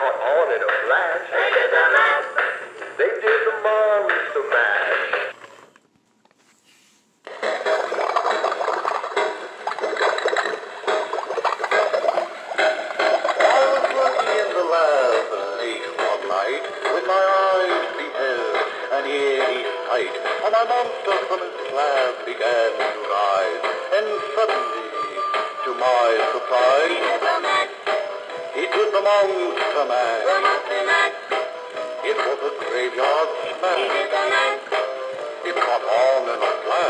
caught on in a flash. They did the mash. They did the Monster Mash. I was working in the lab late one night when my eyes beheld an eerie sight, and my monster from his slab began to rise, and suddenly, to my surprise, he did the Monster Mash. It was a graveyard smash. It caught on in a flash.